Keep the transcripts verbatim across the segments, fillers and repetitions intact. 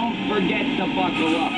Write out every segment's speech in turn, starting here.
don't forget to buckle up.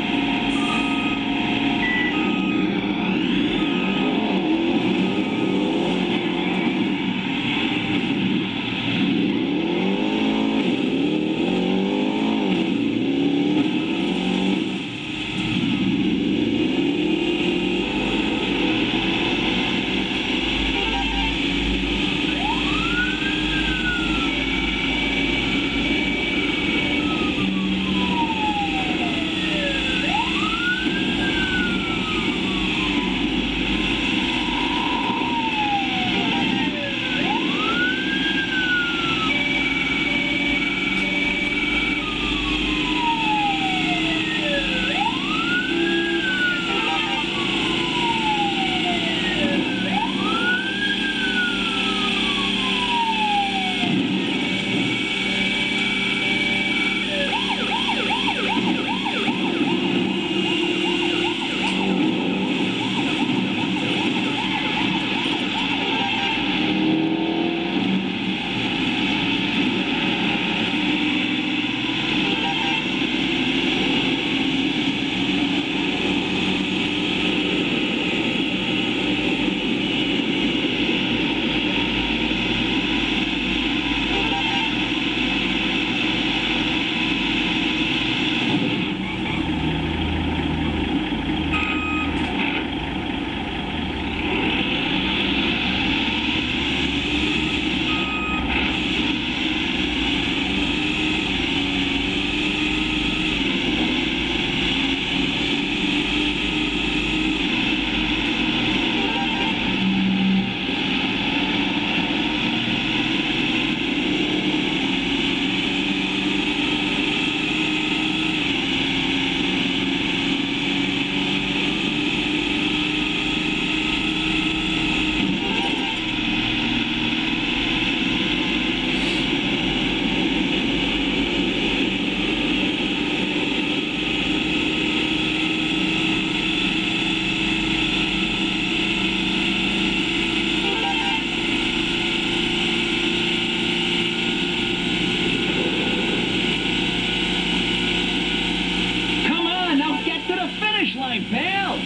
Pal!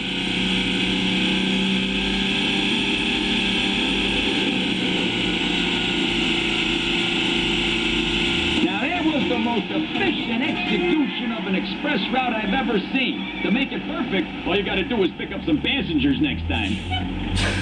Now that was the most efficient execution of an express route I've ever seen. To make it perfect, all you gotta do is pick up some passengers next time.